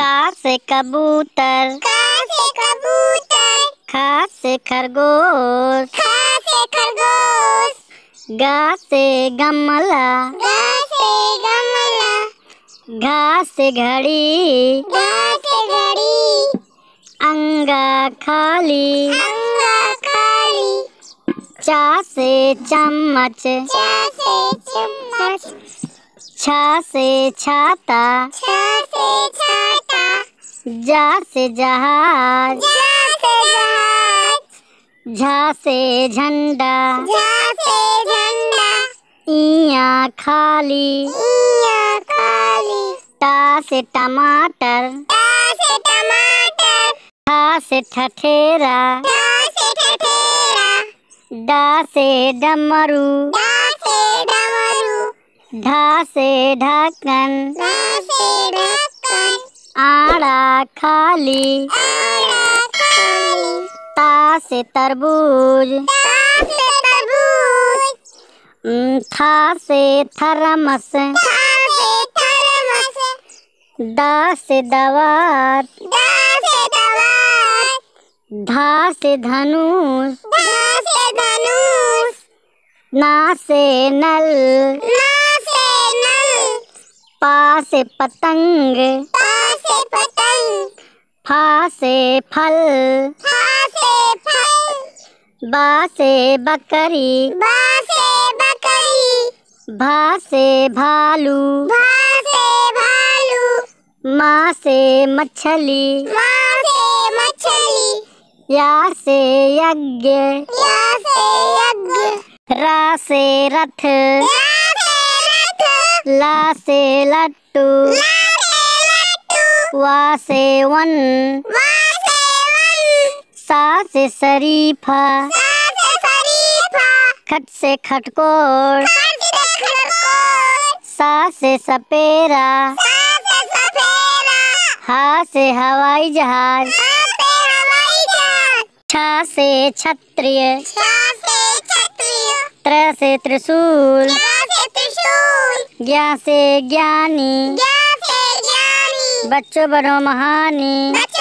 का से कबूतर, ख से खरगोश, ग से गमला, घ से घड़ी, अंगा खाली, च से चम्मच, छ से छाता, ज से जहाज, झ से झंडा, इया खाली, ट से टमाटर, ठ से ठठेरा, ड से डमरू, ढ से ढक्कन, आड़ा खाली, ता से तरबूज, था से थरमस, द से दवात, धा से धनुष, ना से नल, पा से पतंग, फा से फल, बा से बकरी, भा से भालू, मा से मछली, या से यज्ञ, रा से रथ, ला से लट्टू, वा से वन, सा से शरीफा, खट से खटकोर, सा से सपेरा, हा से हवाई जहाज, छ से क्षत्रिय, त्र से त्रिशूल, ज्ञ से ज्ञानी, बच्चों बनो महानी।